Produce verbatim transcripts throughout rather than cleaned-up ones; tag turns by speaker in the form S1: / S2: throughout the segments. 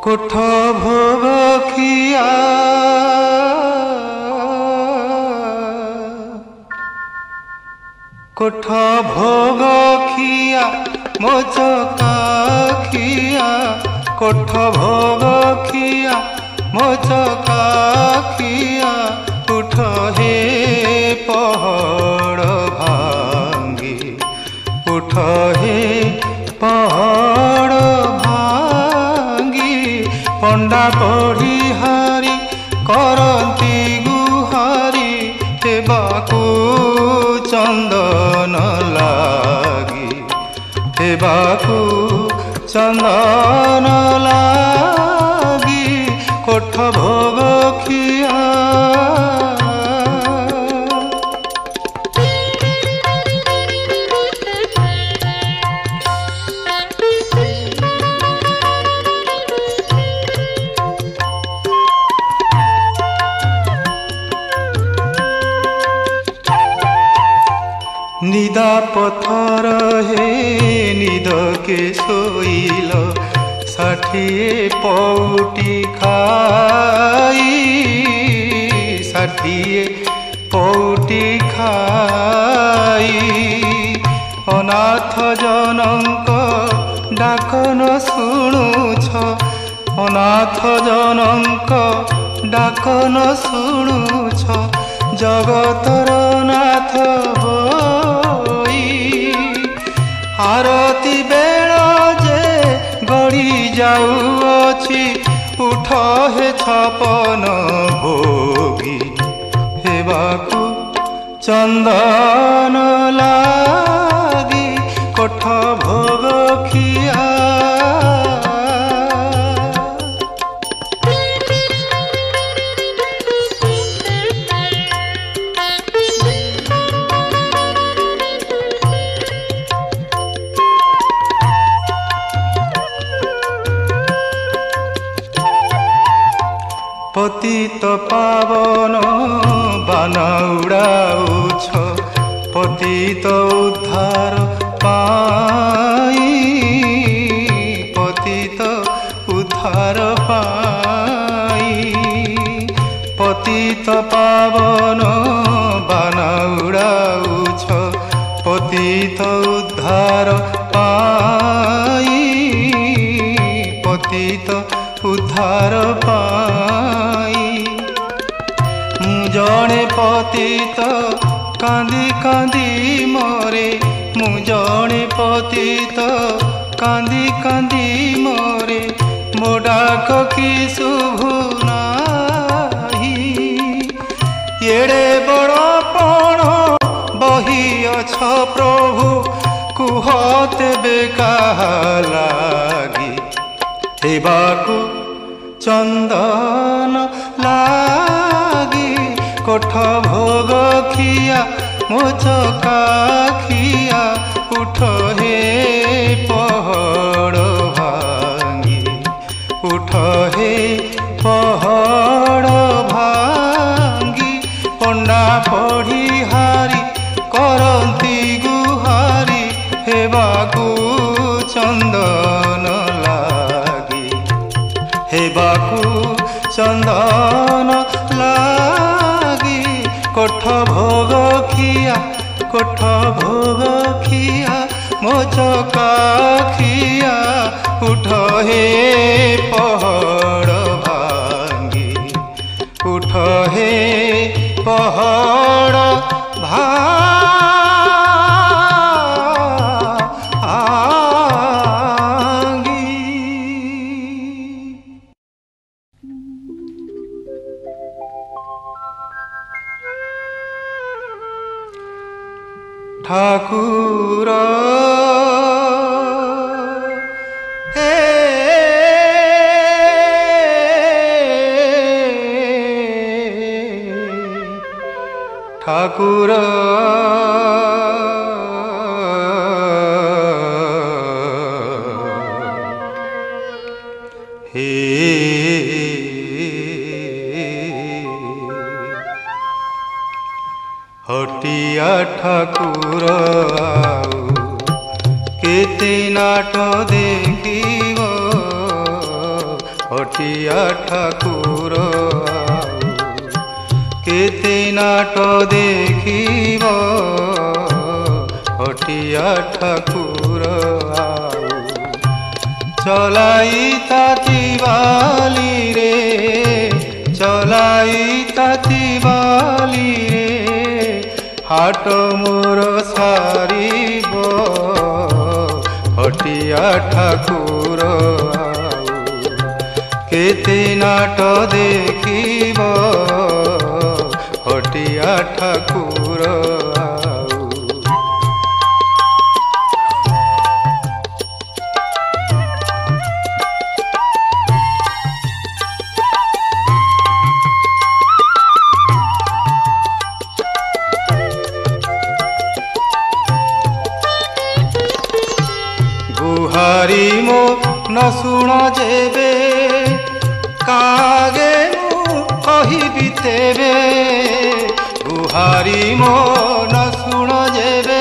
S1: कोठ भोग खिया कोठ भोग खिया मोचका खिया कोठ भोग खिया मोचका खिया उठ हे पहाड़ भांगी उठ हे पहाड़ भांगी पंडा पढ़ी हारी करती गुहारी हेबाकू चंदन लागी हेबाकू चंदन लागी कोठ भोग खिया निदा पथर हे निद के सोइल षाठिए पौटी खाई षाठिए पौटी खाई अनाथ जनक डाक न शुणुछ अनाथ जनक डाक न शुणुछ जगतर नाथ होई आरती बेल जे गड़ी जाऊँची उठ हे छपन भोगी हेबाकू चंदन लागी कोठ भोग खिया पतित पावन बाना उड़ाउछ पतित उद्धार पाई पतित उद्धार पाई पतित पावन बाना उड़ाउछ पतित उद्धार पाई पतित उद्धार पाई जड़े पतित कांदी कांदी मरे मु जड़े पतित कांदी कांदी मरे मो डाक कि शुभु नाही एड़े बड़ पण बही अछ प्रभु कुह तेबे काहा लागी हेबाकू चंदन लागी कोठ भोग खिया मोचका खिया उठ हे पहाड़ भांगी उठ हे पहाड़ भांगी पंडा पढ़ी हारी करती गुहारी हेबाकू चंदन लागी हेबाकू चंदन लागी कोठ भोग खिया कोठ भोग खिया मोचका खिया उठ हे पहाड़ भांगी उठ हे पहाड़ भांगी ठाकुर हे ठाकुर हे हटिया ठाकुर केते नाट देखिब हटिया ठाकुर केते नाट देखिब हटिया ठाकुर चलाई ताती बाली रे चलाई ताती बाली रे हाट मोर सारिब हटिया ठाकुर केते नाट देखिब हटिया ठाकुर गुहारी मो न शुण जेबे कागे मु कहिबि तेबे गुहारी मो न शुण जेबे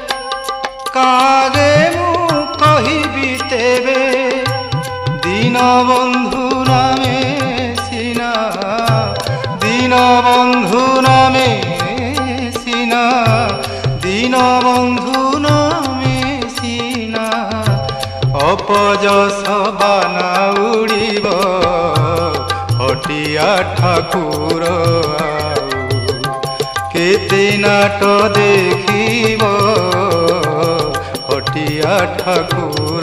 S1: कागे मु कहिबि तेबे दीन बंधु नामे सिना दीन बंधु नामे सिना दीन बंधु नामे सिना अपजस बाना उड़ीब हटिया ठाकुर केते नाट देखिब हटिया ठाकुर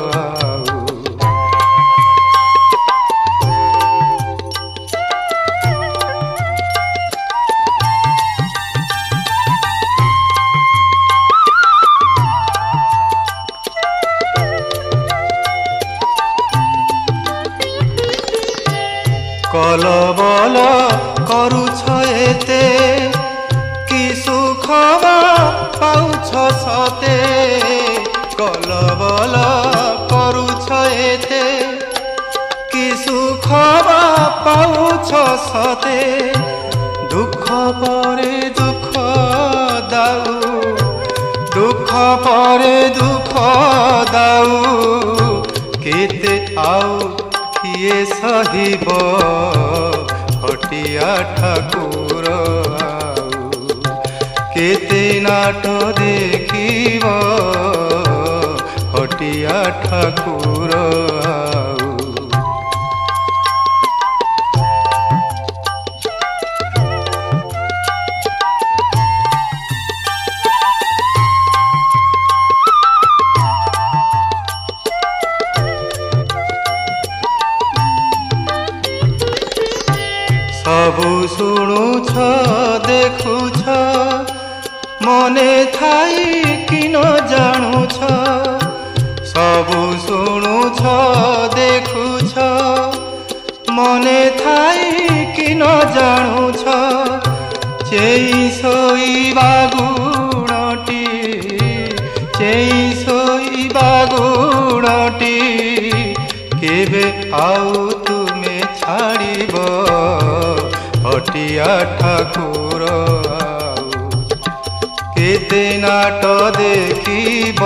S1: कलबल करुछ एते कि सुख पाउछ सते कलबल करुछ एते कि सुख पाउछ सते दुख परे दुख दाऊ दुख परे दुख दाऊ केते आउ किए सहिब हटिया ठाकुर केते नाट देखिब हटिया ठाकुर सबु शुणुछ देखुछ मने थाई कि न जानुछ सबु शुणुछ देखुछ मने थाई कि न जानुछ चेई सोईबा गुणटी चेई सोईबा गुणटी केबे आउ तुमे छाड़िब हटिया ठाकुर केते नाट देखिब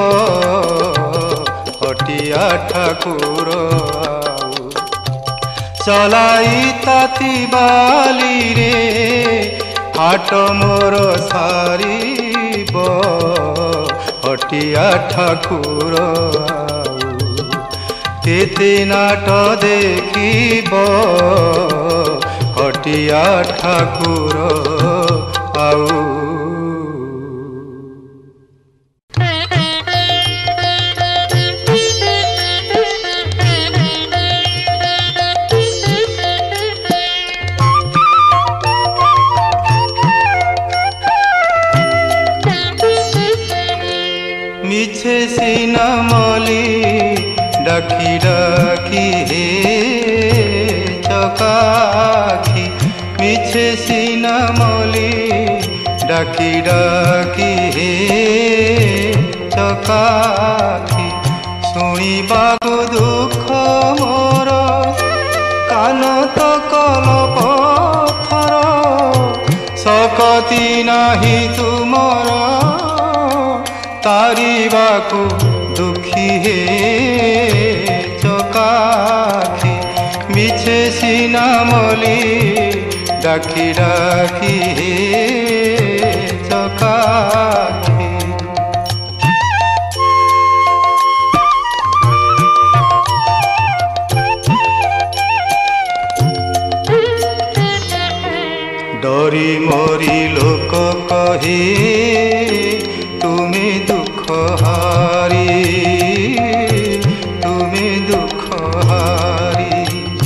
S1: हटिया ठाकुर चलाई ताती बाली रे हाट मोर सारिब हटिया ठाकुर केते नाट देखिब हटिया ठाकुर आऊ मिछे सीना मली डाकी डाकी हे चकाखी मिछे सीना मली डाकी डाकी हे चकाखी शुणिबाकु दुख मोर कान तो कल पथर सकती नाही तुमर तारिबाकु दुखी हे चकाखी मिछ ମଲି ଡାକି ଡାକି ହେ ଚକାଖି। डरी मरी लोक कहे तुम्हें दुख हारी, तुम्हें दुख हारी।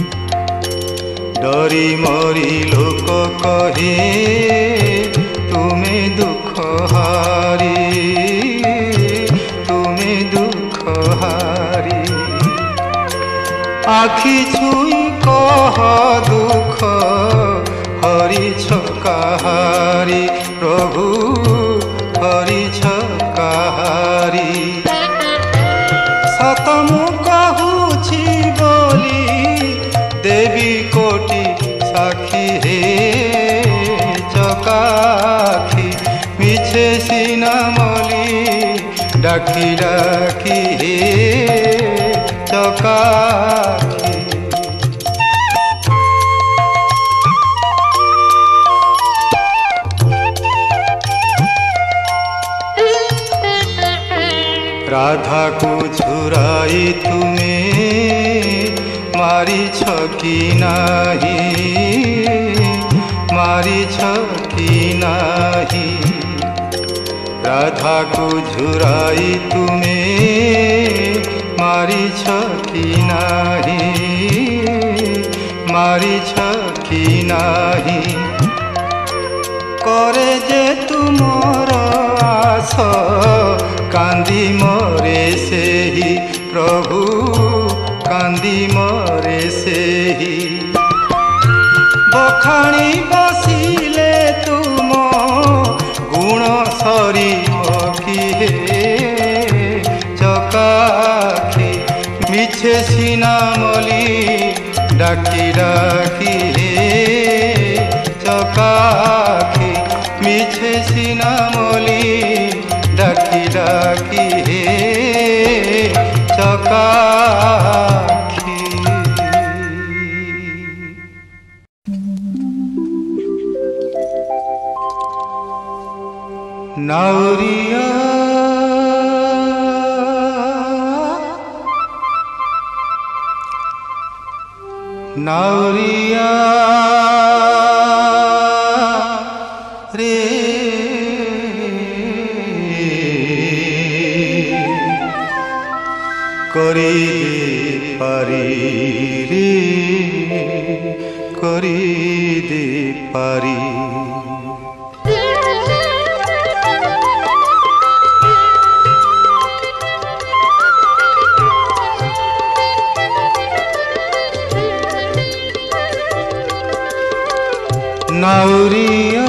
S1: डरी मरी लोक कहे तुम्हें दुख हारी, तुम्हें दुख हारी। आखि छुई कह दुख हरिछ काहारी, प्रभु हरिछ काहारी। सत मु कहूछि बोली देवी कोटि साक्षी हे चकाखी। मिछे सिना मली डाकी डाकी हे चकाखी। राधा को छुराई तुम्हें मारी छकी नाही, मारी छकी नाही। राधा को झुराई तुम्हें मारी छकी नाही, मारी छकी नाही। करे जे तुमर आस कांदी मरे से ही, प्रभु कांदी मरे से ही। बखाणी बसिले तुम गुण सरी की चकाखी। मिछे सिना मली डाकी डाकी हे चकाखी। मिछे सिना मली डाकी डाकी हे चकाखी। नाउरिया नाउरिया रे करी दे पारी रे करी दे पारी। नाउरिया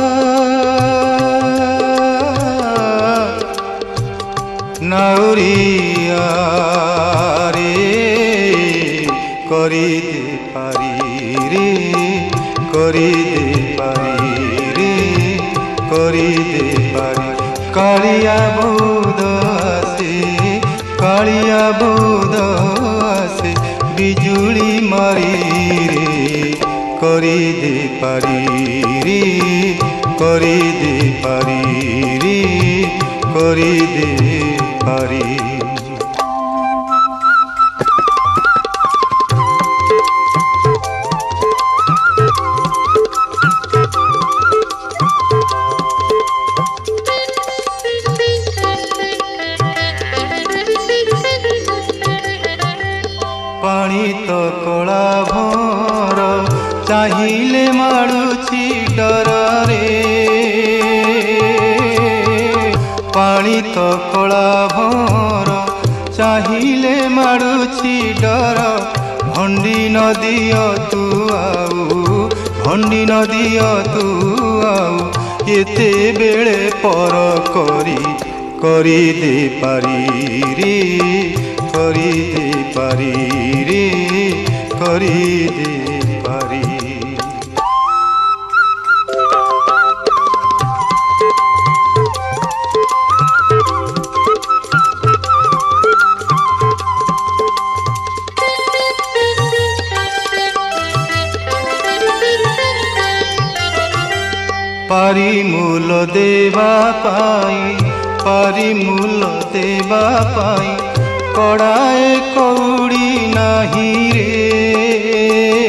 S1: नाउरिया रे करी दे पारी रे करी दे पारी रे करी दे पारी। कालिया बोध आसे कालिया बोध आसे बिजुली मारी रे करी दे पारी रे करी दे पारी रे करी दे पारी। पानी तो कला भर चाहिए माड़ुची डर रे। पानी तो कला भर चाहिए माड़ुची डर। भंडी नदी तू आउ भंडी नदी तू आउ एते बेले पर करी करी दे पारी रे करी दे पारी रे करी दे पारी। पारिमूल देवा पाई पारिमूल देवा पाई कड़ाए कौड़ी नाही रे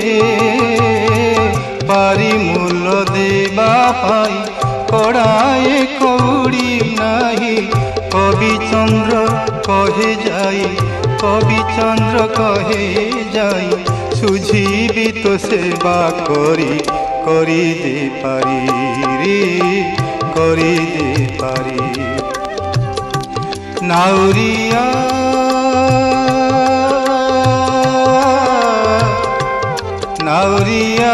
S1: पारिमूल देवा पाई कड़ाए कौड़ी नाही कवि चंद्र कहे जाई कवि चंद्र कहे जाई सुझीबी तो सेवा करी करी दे पारी रे करी दे पारी नाउरिया नाउरिया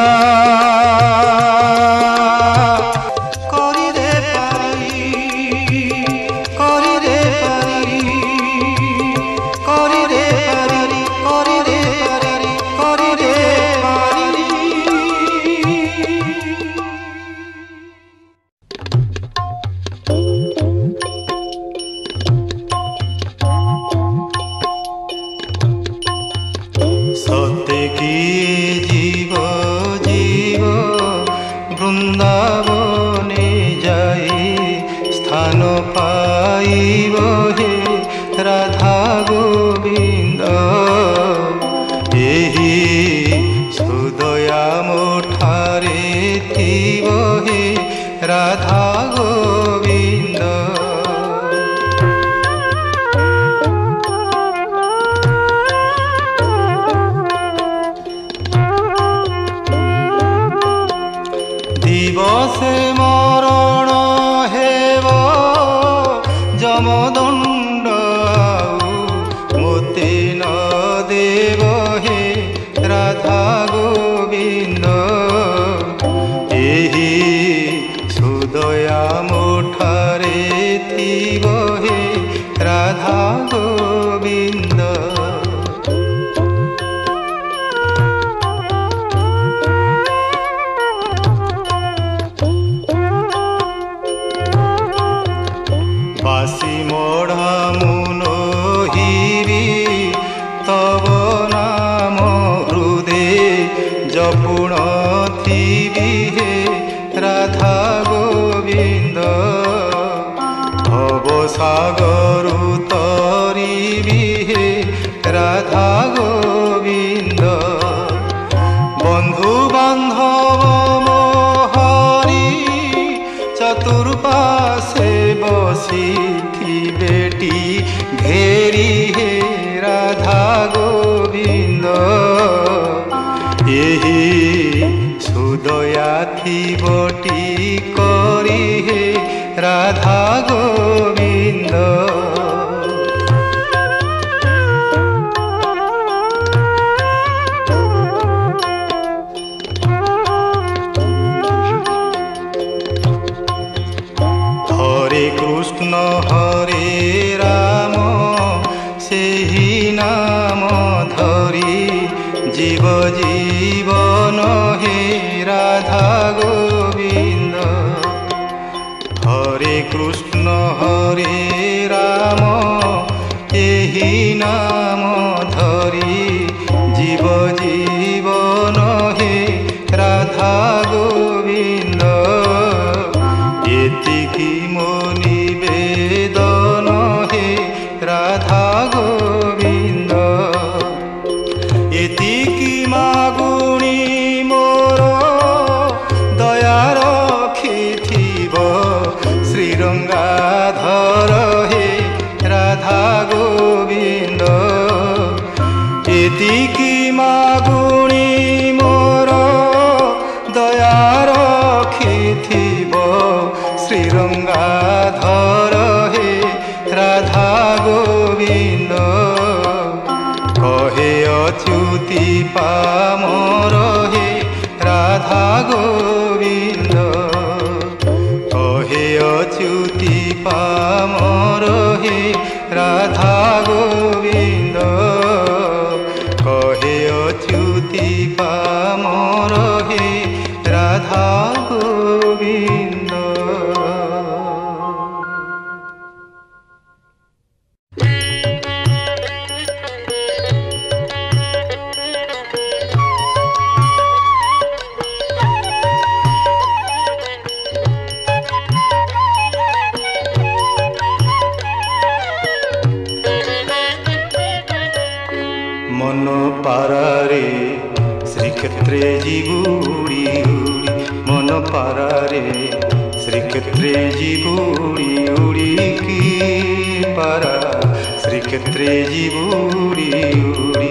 S1: मन पारारे श्रीक्षेत्रे जीवु उड़ी उड़ी मन पारारे श्रीक्षेत्रे जीवु उड़ी उड़ी की पारा श्रीक्षेत्रे जीवु उड़ी उड़ी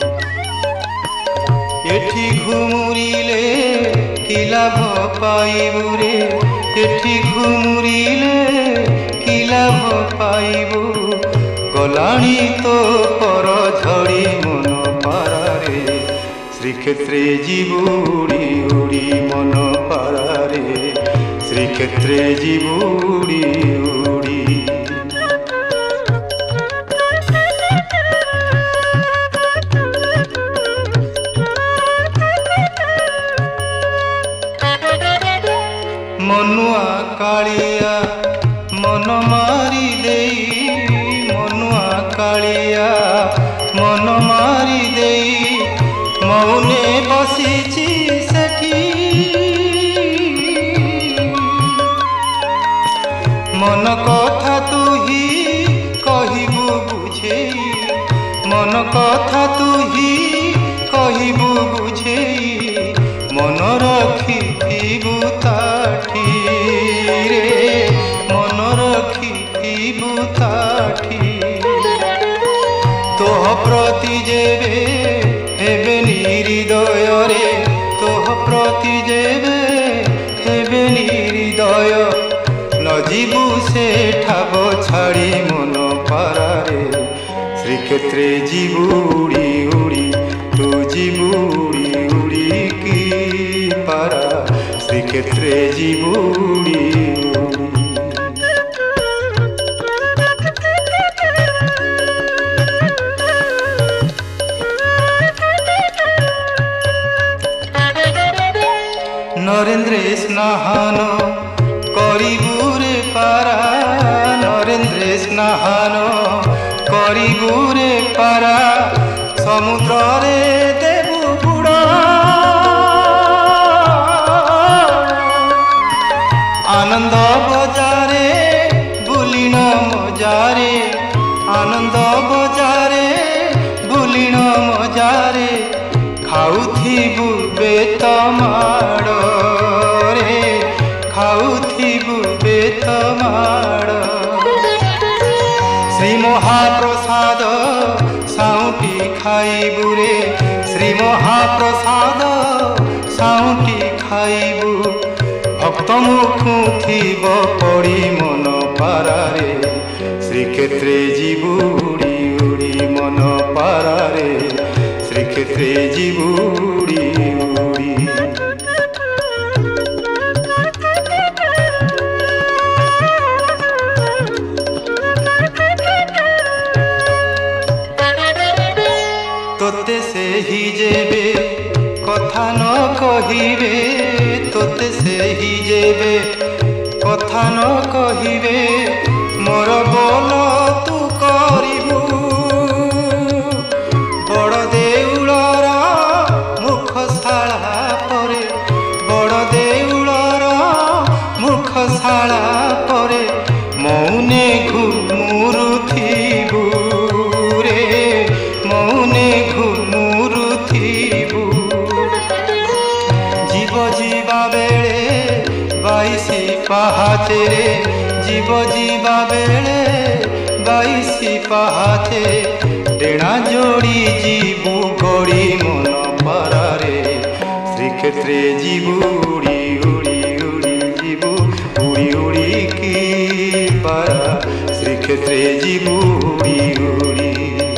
S1: एठी घुमुरिले कि लाभ पाइबु रे एठी घुमुरिले कि लाभ पाइबु गलाणी तो पर झड़ी मन पारारे श्रीक्षेत्रे जीवु उड़ी उड़ी मन पारारे श्रीक्षेत्रे जीवु उड़ी उड़ी मनुआ कालिया मन मारी देई मनुआ कालिया मन मारी देई मौने बसीची सेठी मन कथा तू ही कहिबु बुझेई मन कथा तू ही कहिबु बुझेई मन रखिथिबु ताठी रे मन रखिथिबु ताठी तोह प्रति जेबे हेबे हृदय रे तोह प्रति जेबे हेबे हृदय न जीवु से ठाब छाड़ी मन पारारे श्रीक्षेत्रे जीवु उड़ी उड़ी तू जीवु उड़ी उड़ी की पारा श्रीक्षेत्रे जीवु उड़ी उड़ी नरेंद्र स्नान करिबु रे पारा नरेंद्र स्नान करिबु रे पारा समुद्र रे देबु बुड़ा आनंद बजारे बुलिन मजारे आनंद बजारे बुलिन मजारे खाउथिबु बेत माड़ रे खाउथिबु बेत माड़ श्री महाप्रसाद साउटी खाइबु रे श्री महाप्रसाद साउटी खाइबु भक्त मुखु थिब पड़ी मन पारारे श्रीक्षेत्रे जीवु उड़ी उड़ी मन पारारे श्रीक्षेत्रे जीवु उड़ी उड़ी तोते से ही जेबे कथा न कहिबे तोते से ही जेबे कथा न कहिबे मोर बोल तू करिबु बड़ देउलर मुखशाला परे बड़ देउलर मुखशाला परे मौने घुमुरुथिबु रे मौने घुमुरुथिबु जीव जीवा बेले बाईसी पाहाचे रे जीव जीवा बेले बाईसी पाहाचे डेणा जोड़ी जीवु गड़ी मन पारारे श्रीक्षेत्रे जीवु उड़ी उड़ी उड़ी जीवु उड़ी उड़ी की पारा श्रीक्षेत्रे जीवु उड़ी उड़ी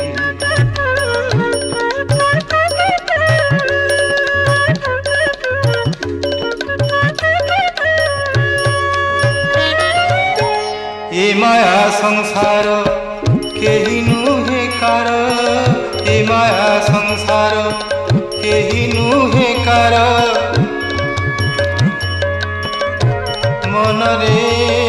S1: ए माया संसार केही नुहे कार ए माया संसार केही नुहे कार मन रे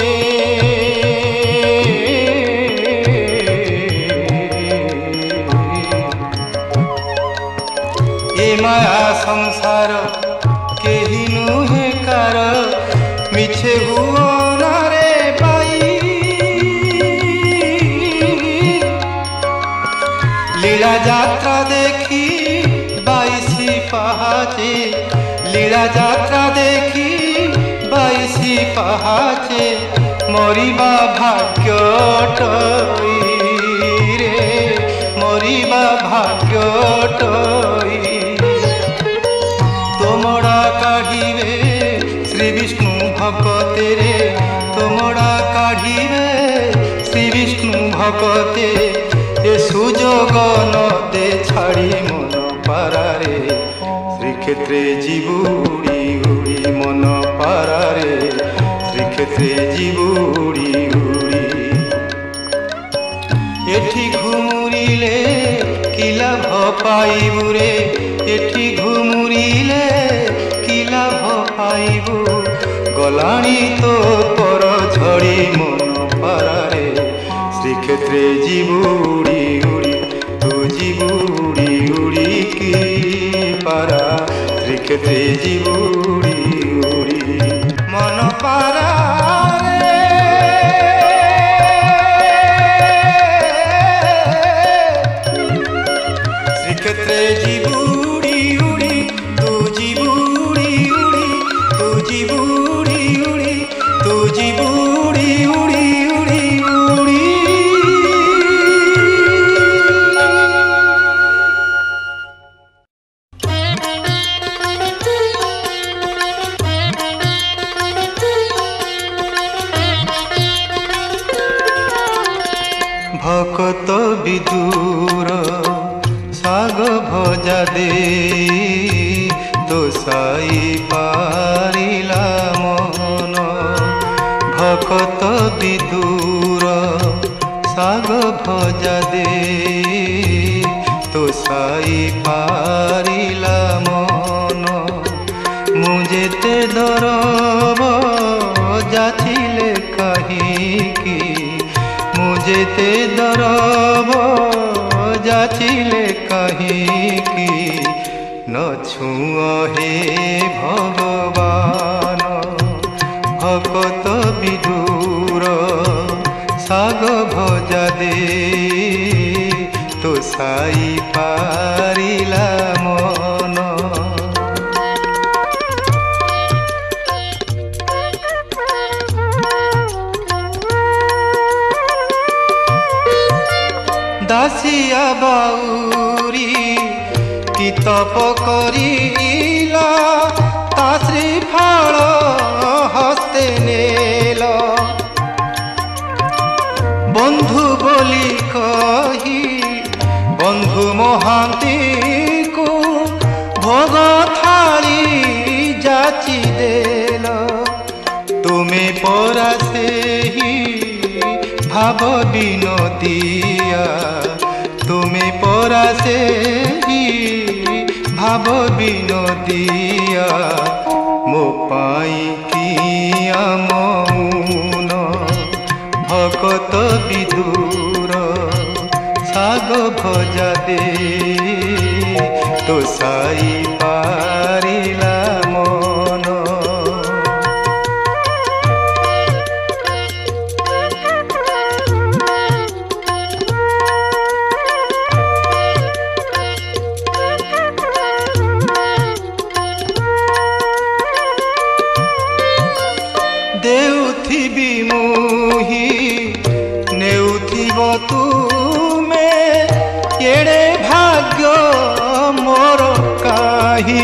S1: ए माया संसार केही नुहे कार मिछे हुआ रे बाई लीला यात्रा देखी पाहाचे लीला जात्रा देखी बाईसी पाहाचे मरिबा भाग्य टई रे मरिबा भाग्य टई तोमड़ा काढ़िबे श्री विष्णु भक्ते रे तोमड़ा काढ़िबे श्री विष्णु भक्ते ए सुजोग न दे छाड़ी मन पारारे श्रीक्षेत्रे जीवुड़ी उड़ी मन पारारे श्रीक्षेत्रे जीवुड़ी उड़ी एठी घुमुरिले कि लाभ पाइबु रे एठी घुमुरिले कि लाभ पाइबु गलाणी तो पर झड़ी मन पारारे श्रीक्षेत्रे जीवुड़ी उड़ी तू जीवुड़ी उड़ी की पारा श्रीक्षेत्रे जीवुड़ी उड़ी मन पारा श्रीक्षेत्रे जीवुड़ी उड़ी तू जीवुड़ी उड़ी तू जीवुड़ी उड़ी तू जीवुड़ी उड़ी उड़ी उड़ी भक्त विदुर साग भजा दे तो साई पारिला मन भक्त विदुर साग भजा दे तो साई पारिला मन मुझेते दरब जाचिले कहीं मुझेते दरब जाचिले कहीं की न छुआ हे भगवान भक्त विदुर साग भजा दे तो साई पारिला मन दासिया बाउरी कि तप करिला ता श्रीफल हस्ते नेल बंधु बोली कही बंधु महांती को भोग थाली जाची देल तुम्हें परा से ही भाव विनोदिया तुम्हें परा से ही भाव विनोदिया मो पाई किया मौन भक्त विदुर साग भजा दे तो साई पारिला मन देउथिबी मुही नेउथिब तुमे एड़े भाग्य मोर काही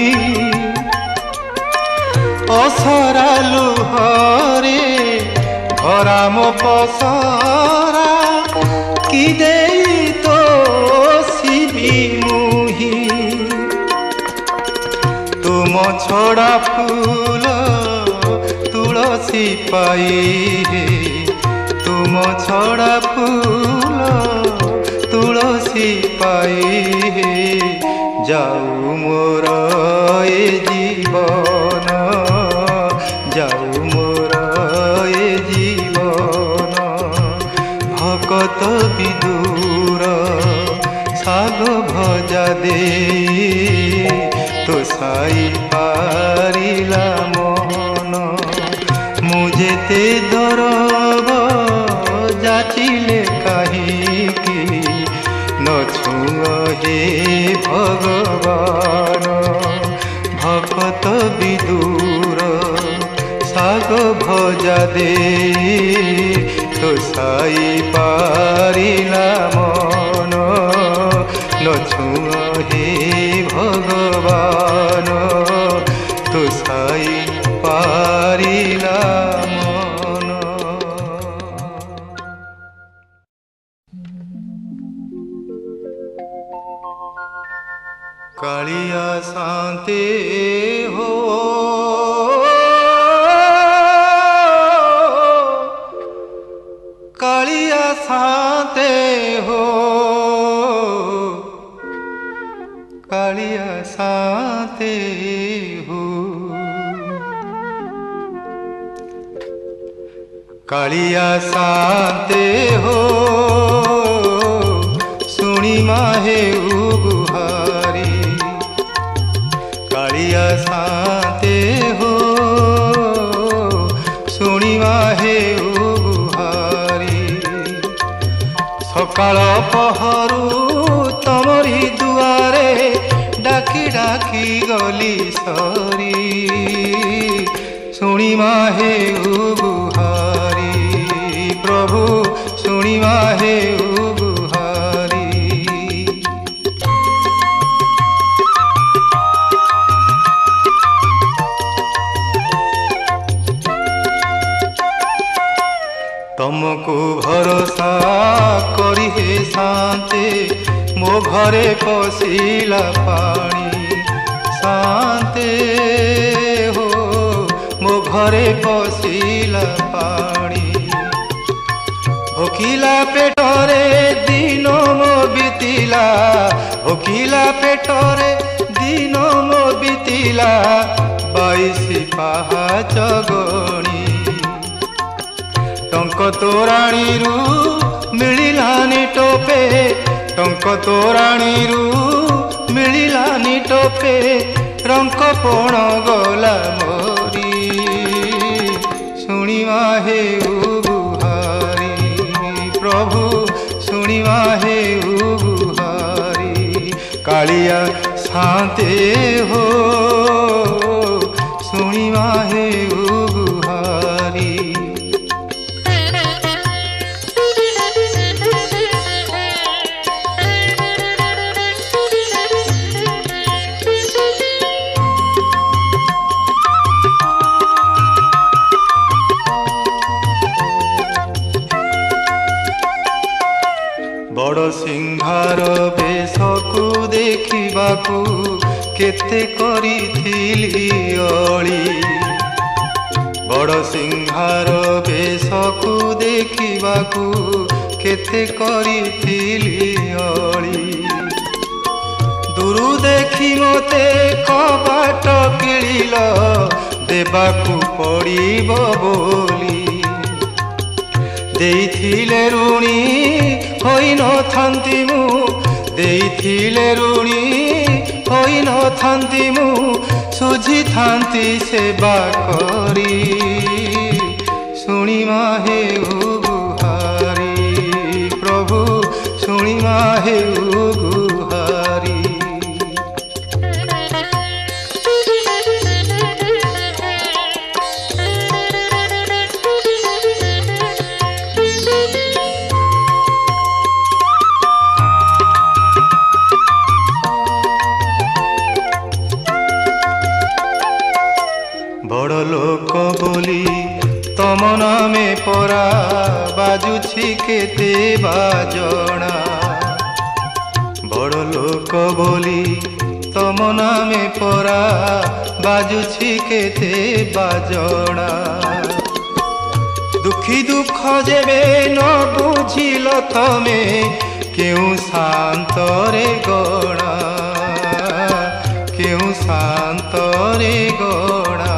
S1: असरा लुहरे भरा मो पसरा कि देई तो शिबी मुही तुम छड़ा फूल तुलसी पाई तुम छड़ा फूल तुलसी पाई जाऊ मोर ए जीवन जाऊ मोर ए जीवन भक्त विदुर साग भजा दे तो साई पारिला मन मुझेते दरब जाचिले कहीं की न छुआ हे भगवान। शाग भजा दे तो साई पारिला मन न छुआ हे भगवान तो साई पारिला मन। कालिया शांति हो कालिया शांति हो कालिया शांति हो कालिया शांति हो सुनी माहे उगुहारी कालिया शांति हो सुनी माहे उगुहारी सकाळ पहरु तमरी दुआरे डाकी डाकी गली सरी सुनी माहे उगुहारी प्रभु सुनी माहे उगुहारी। तुमको भरोसा करी हे शांति मो घरे पशिला पानी शांति हो मो घरे पशिला पानी भोकिला पेटरे दिन मो बीतिला भोकिला पेटरे दिन मो बीतिला बाईसी पाहाच गणी टंक तोराणी रु मिलिलानी टोपे टंक तोराणी रु मिलिलानी टोपे रंक पण गला मोरी सुनी माहे उगुहारी प्रभु सुनी माहे उगुहारी कालिया शांति हो सुनी माहे उगुहारी। बड़ सिंहार बेशकु देखिबाकू केते करिथिली अली बड़ सिंहार बेशकु देखिबाकू केते करिथिली अली दूरु देखि मते कबाट किलिल देबाकू पड़िबो बोली देइथिले ऋणी होई न थांती मु देइथिले ऋणी होई न थांती मु सुझी थांती सेवा करी सुनी माहे उगुहारी प्रभु सुनी माहे उगुहारी। बड़ लोक बोली तम नामे परा बाजुछि केते बाजणा बड़ लोक बोली तम नामे परा बाजुछि केते बाजणा दुखी दुख जेबे न बुझिल तमे केउ शांतरे गणा केउ शांतरे गणा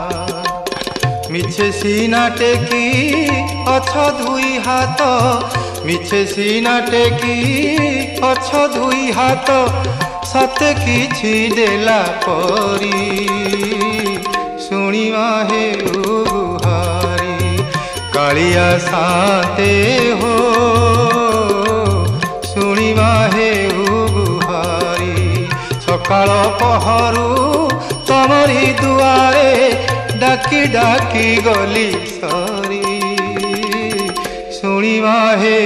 S1: मिछे सीना टेकी अछ दुई हाथ मिछे सीना टेकी अछ दुई हाथ सत किछि देला परी सुनी माहे उगुहारी कालिया शांति हो सुनी माहे उगुहारी सकाळ पहरु तमरी दुआरे डाकी डाकी गली सरी शुणिवा हे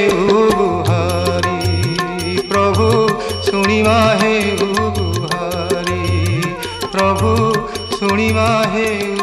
S1: गुहारी प्रभु शुणिवा हे गुहारी प्रभु शुणिवा हे